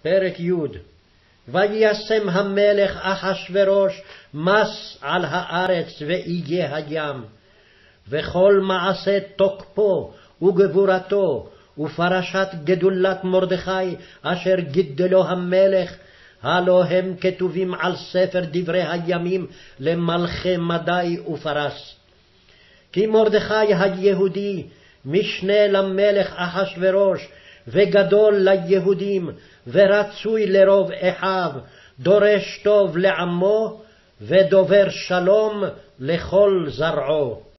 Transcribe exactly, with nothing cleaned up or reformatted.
פרק י' וישם המלך אחשוורוש מס על הארץ ואיגי הים, וכל מעשה תוקפו וגבורתו ופרשת גדולת מרדכי אשר גידלו המלך, הלא הם כתובים על ספר דברי הימים למלכי מדי ופרס. כי מרדכי היהודי משנה למלך אחשוורוש, וגדול ליהודים, ורצוי לרוב אחיו, דורש טוב לעמו, ודובר שלום לכל זרעו.